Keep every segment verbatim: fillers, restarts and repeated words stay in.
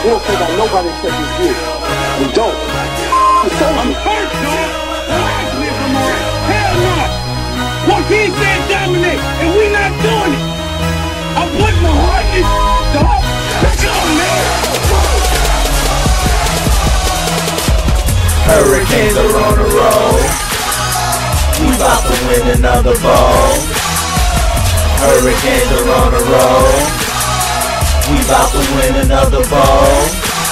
We don't take out nobody except this you. We don't. I'm hurt, dog. Relax, nigga, man. Hell no. Joaquin said dominate, and we not doing it. I put my heart in this, dog. Let's go, man. Hurricanes are on the road. We about to win another ball. Hurricanes are on the road. We about to win another ball.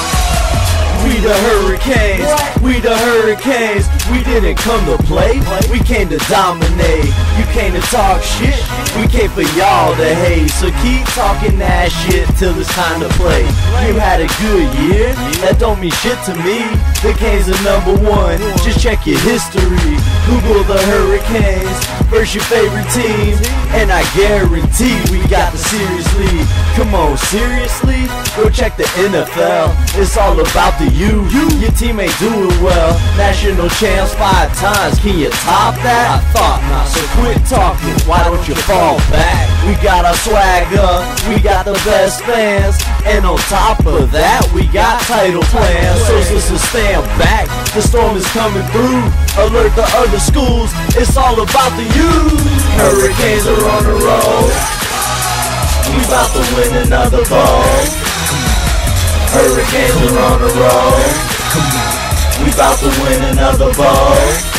We the Hurricanes, we the Hurricanes. We didn't come to play, we came to dominate. You came to talk shit, we came for y'all to hate. So keep talking that shit till it's time to play. You had a good year, that don't mean shit to me. The Canes are number one, just check your history. Google the Hurricanes, first your favorite team. And I guarantee we got the series lead. Come on, seriously? Go check the N F L, it's all about the you. Your team ain't doing well, national champs five times, can you top that? I thought not, so quit talking, why don't you fall back? We got our swag up, we got the best fans, and on top of that, we got title plans. So sister, stand back, the storm is coming through. Alert the other schools, it's all about the youth. Hurricanes are on the road. We about to win another ball. Hurricanes are on the road. We about to win another ball.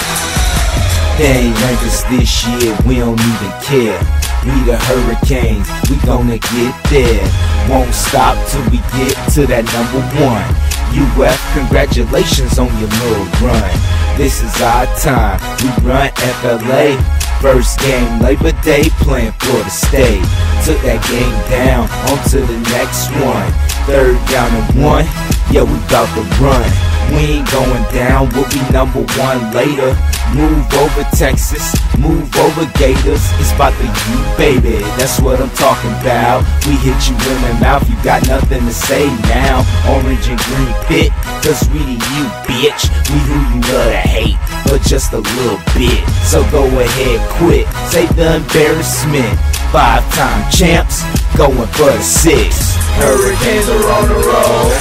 They ain't ranked us this year, we don't even care. We the Hurricanes, we gonna get there. Won't stop till we get to that number one. U F, congratulations on your little run. This is our time, we run F L A. First game, Labor Day, playing Florida State. Took that game down, on to the next one. Third down and one, yeah, we bout to run. We ain't going down, we'll be number one later. Move over Texas, move over Gators. It's about the you, baby, that's what I'm talking about. We hit you in the mouth, you got nothing to say now. Orange and green fit, cause we the you, bitch. We who you love to hate, but just a little bit. So go ahead, quit, save the embarrassment. Five-time champs, going for the six. Hurricanes are on the road.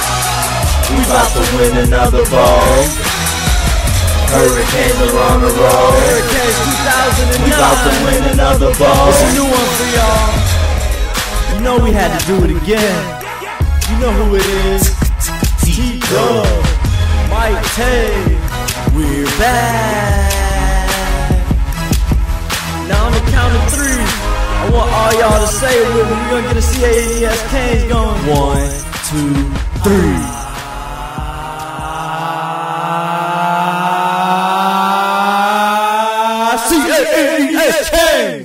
We about to win another ball. Hurricanes are on the road. Hurricanes two thousand nine. We about to win another ball. It's a new one for y'all. You know we had to do it again. You know who it is. DRawk, Mike-Teg. We're back. Now on the count of three, I want all y'all to say it with me. We're gonna get a C A N E S Canes going. One, two, three. C A N E S Canes!